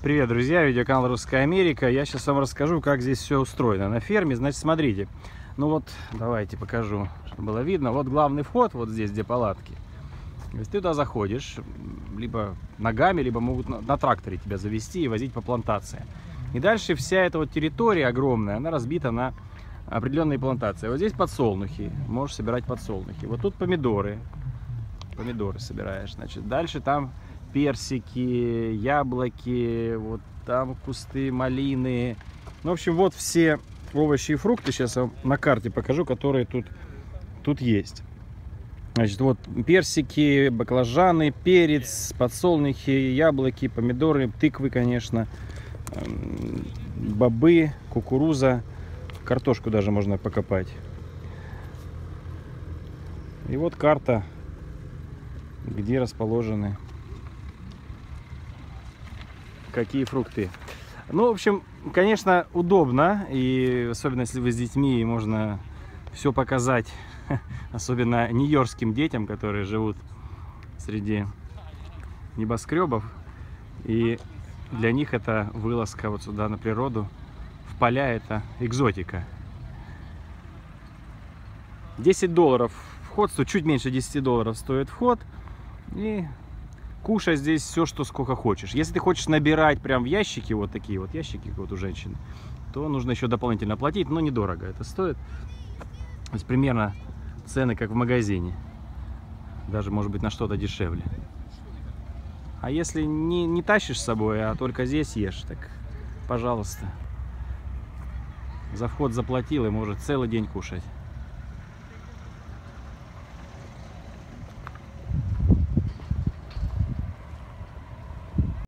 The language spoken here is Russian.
Привет, друзья! Видеоканал Русская Америка. Я сейчас вам расскажу, как здесь все устроено на ферме. Значит, смотрите. Ну вот, давайте покажу, чтобы было видно. Вот главный вход, вот здесь, где палатки. То есть ты туда заходишь, либо ногами, либо могут на тракторе тебя завести и возить по плантации. И дальше вся эта вот территория огромная, она разбита на определенные плантации. Вот здесь подсолнухи, можешь собирать подсолнухи. Вот тут помидоры собираешь. Значит, дальше там персики, яблоки, вот там кусты малины. Ну, в общем, вот все овощи и фрукты, сейчас я вам на карте покажу, которые тут есть. Значит, вот персики, баклажаны, перец, подсолнухи, яблоки, помидоры, тыквы, конечно, бобы, кукуруза, картошку даже можно покопать. И вот карта, где расположены какие фрукты. Ну, в общем, конечно, удобно, и особенно если вы с детьми, можно все показать, особенно нью-йоркским детям, которые живут среди небоскребов, и для них это вылазка вот сюда на природу, в поля, это экзотика. $10 вход, чуть меньше $10 стоит вход, и кушай здесь все, что сколько хочешь. Если ты хочешь набирать прям в ящики, вот такие вот ящики, как вот у женщин, то нужно еще дополнительно платить, но недорого это стоит. То есть примерно цены, как в магазине. Даже, может быть, на что-то дешевле. А если не тащишь с собой, а только здесь ешь, так, пожалуйста. За вход заплатил и может целый день кушать.